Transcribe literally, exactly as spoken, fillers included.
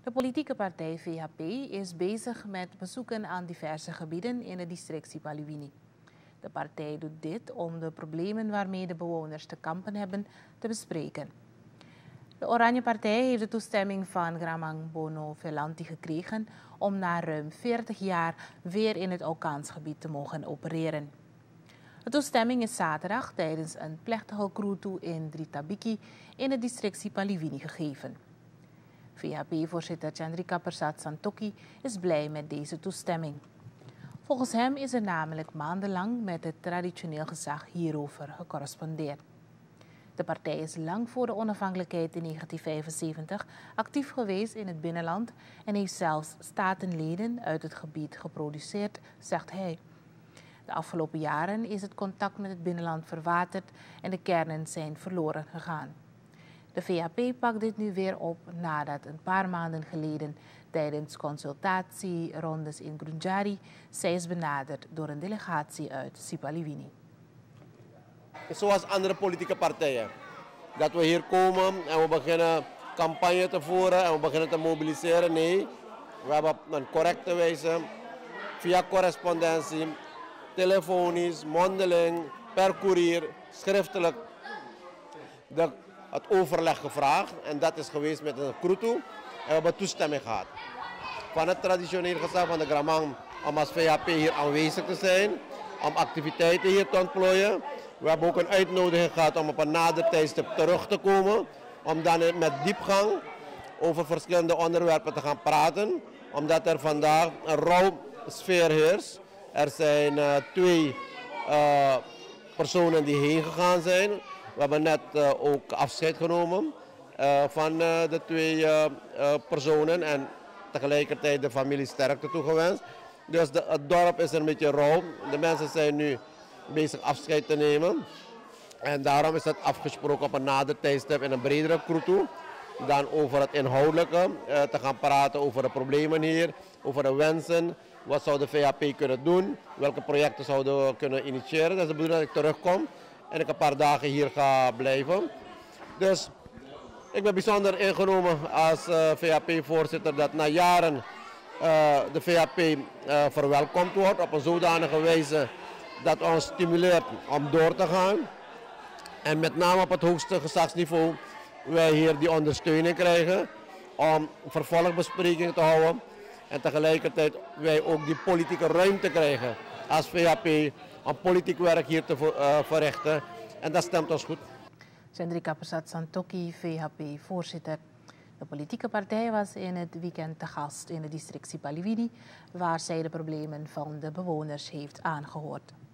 De politieke partij V H P is bezig met bezoeken aan diverse gebieden in de district Sipaliwini. De partij doet dit om de problemen waarmee de bewoners te kampen hebben te bespreken. De Oranje Partij heeft de toestemming van Gramang Bono Velanti gekregen om na ruim veertig jaar weer in het Aukansgebied te mogen opereren. De toestemming is zaterdag tijdens een plechtige kroetoe in Dritabiki in het district Sipaliwini gegeven. V H P-voorzitter Chandrika Persat Santokhi is blij met deze toestemming. Volgens hem is er namelijk maandenlang met het traditioneel gezag hierover gecorrespondeerd. De partij is lang voor de onafhankelijkheid in negentien vijfenzeventig actief geweest in het binnenland en heeft zelfs statenleden uit het gebied geproduceerd, zegt hij. De afgelopen jaren is het contact met het binnenland verwaterd en de kernen zijn verloren gegaan. De V H P pakt dit nu weer op nadat een paar maanden geleden tijdens consultatierondes in Grunjari zij is benaderd door een delegatie uit Sipaliwini. Zoals andere politieke partijen. Dat we hier komen en we beginnen campagne te voeren en we beginnen te mobiliseren. Nee, we hebben op een correcte wijze via correspondentie, telefonisch, mondeling, per courier, schriftelijk de, het overleg gevraagd. En dat is geweest met een kroetoe en we hebben toestemming gehad. Van het traditioneel gezag van de Gramang om als V H P hier aanwezig te zijn, om activiteiten hier te ontplooien. We hebben ook een uitnodiging gehad om op een nader tijdstip terug te komen, om dan met diepgang over verschillende onderwerpen te gaan praten, omdat er vandaag een rauw sfeer heerst. Er zijn uh, twee uh, personen die heen gegaan zijn. We hebben net uh, ook afscheid genomen uh, van uh, de twee uh, uh, personen en tegelijkertijd de familie sterkte toegewenst. Dus de, het dorp is een beetje rauw. De mensen zijn nu bezig afscheid te nemen. En daarom is het afgesproken op een nader tijdstip in een bredere kroetoe. Dan over het inhoudelijke, uh, te gaan praten over de problemen hier, over de wensen. Wat zou de V H P kunnen doen? Welke projecten zouden we kunnen initiëren? Dat is de bedoeling dat ik terugkom en ik een paar dagen hier ga blijven. Dus ik ben bijzonder ingenomen als uh, V H P-voorzitter dat na jaren uh, de V H P uh, verwelkomd wordt op een zodanige wijze dat ons stimuleert om door te gaan. En met name op het hoogste gezagsniveau wij hier die ondersteuning krijgen om vervolgbesprekingen te houden. En tegelijkertijd wij ook die politieke ruimte krijgen als V H P om politiek werk hier te uh, verrichten. En dat stemt ons goed. Chandrika Persat Santokhi, V H P-voorzitter. De politieke partij was in het weekend te gast in het district Sipaliwini, waar zij de problemen van de bewoners heeft aangehoord.